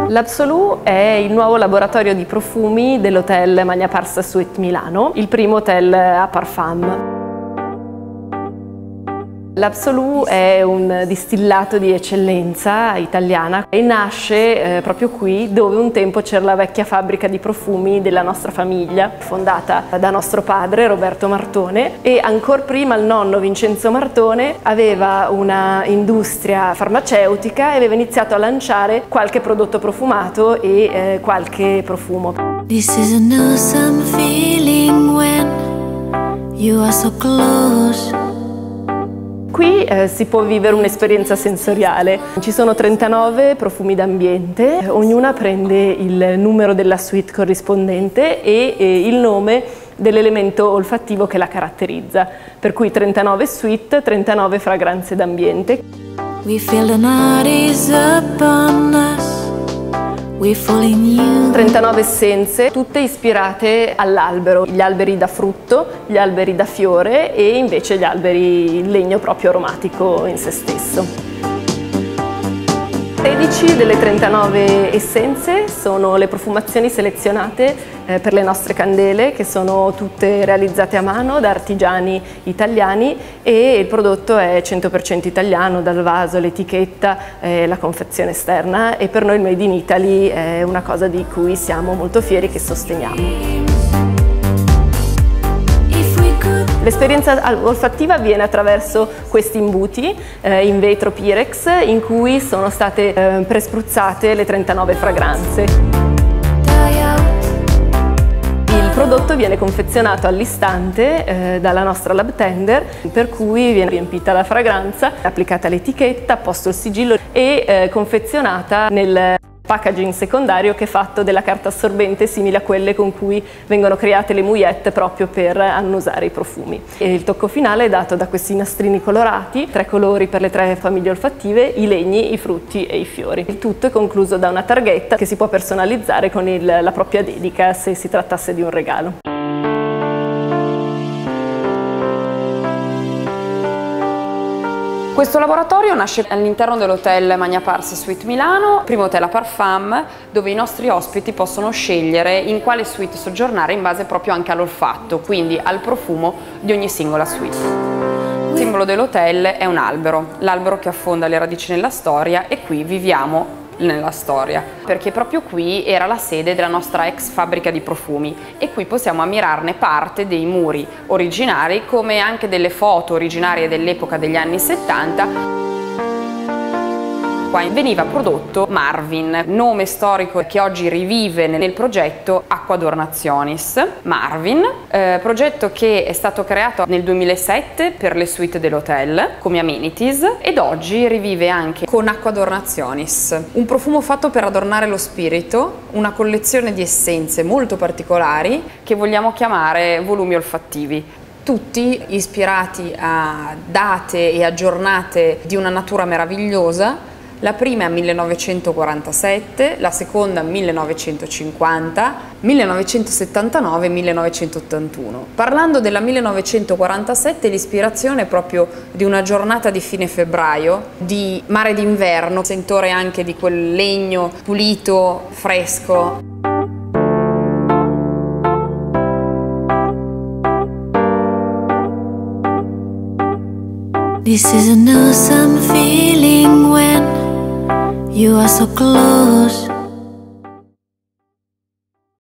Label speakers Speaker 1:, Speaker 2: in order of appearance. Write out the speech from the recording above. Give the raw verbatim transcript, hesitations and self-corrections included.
Speaker 1: L'Absolù è il nuovo laboratorio di profumi dell'hotel Magna Parsa Suite Milano, il primo hotel a parfum. L'Absolù è un distillato di eccellenza italiana e nasce eh, proprio qui, dove un tempo c'era la vecchia fabbrica di profumi della nostra famiglia, fondata da nostro padre Roberto Martone, e ancora prima il nonno Vincenzo Martone aveva una industria farmaceutica e aveva iniziato a lanciare qualche prodotto profumato e eh, qualche profumo.
Speaker 2: This is an awesome feeling when you are so close.
Speaker 1: Qui eh, si può vivere un'esperienza sensoriale. Ci sono trentanove profumi d'ambiente, ognuna prende il numero della suite corrispondente e eh, il nome dell'elemento olfattivo che la caratterizza. Per cui trentanove suite, trentanove fragranze d'ambiente.
Speaker 2: We feel the night is upon us. We fall in you.
Speaker 1: trentanove essenze, tutte ispirate all'albero, gli alberi da frutto, gli alberi da fiore e invece gli alberi in legno proprio aromatico in se stesso. tredici delle trentanove essenze sono le profumazioni selezionate eh, per le nostre candele, che sono tutte realizzate a mano da artigiani italiani, e il prodotto è cento per cento italiano, dal vaso, l'etichetta, eh, la confezione esterna, e per noi il Made in Italy è una cosa di cui siamo molto fieri e che sosteniamo. L'esperienza olfattiva avviene attraverso questi imbuti eh, in vetro Pirex, in cui sono state eh, prespruzzate le trentanove fragranze. Il prodotto viene confezionato all'istante eh, dalla nostra lab tender, per cui viene riempita la fragranza, applicata l'etichetta, posto il sigillo e eh, confezionata nel packaging secondario, che è fatto della carta assorbente simile a quelle con cui vengono create le mouillette proprio per annusare i profumi. E il tocco finale è dato da questi nastrini colorati, tre colori per le tre famiglie olfattive: i legni, i frutti e i fiori. Il tutto è concluso da una targhetta che si può personalizzare con il, la propria dedica, se si trattasse di un regalo.
Speaker 3: Questo laboratorio nasce all'interno dell'hotel Magna Parsa Suite Milano, primo hotel a parfum, dove i nostri ospiti possono scegliere in quale suite soggiornare in base proprio anche all'olfatto, quindi al profumo di ogni singola suite. Il simbolo dell'hotel è un albero, l'albero che affonda le radici nella storia, e qui viviamo nella storia, perché proprio qui era la sede della nostra ex fabbrica di profumi, e qui possiamo ammirarne parte dei muri originari, come anche delle foto originarie dell'epoca degli anni settanta. Qua veniva prodotto Marvin, nome storico che oggi rivive nel progetto Acqua Donationis. Marvin, eh, progetto che è stato creato nel duemilasette per le suite dell'hotel come amenities, ed oggi rivive anche con Acqua Donationis, un profumo fatto per adornare lo spirito, una collezione di essenze molto particolari che vogliamo chiamare volumi olfattivi. Tutti ispirati a date e a giornate di una natura meravigliosa. La prima è millenovecentoquarantasette, la seconda millenovecentocinquanta, millenovecentosettantanove e millenovecentottantuno. Parlando della millenovecentoquarantasette, l'ispirazione è proprio di una giornata di fine febbraio, di mare d'inverno, sentore anche di quel legno pulito, fresco.
Speaker 2: This is an awesome feeling when you are so close.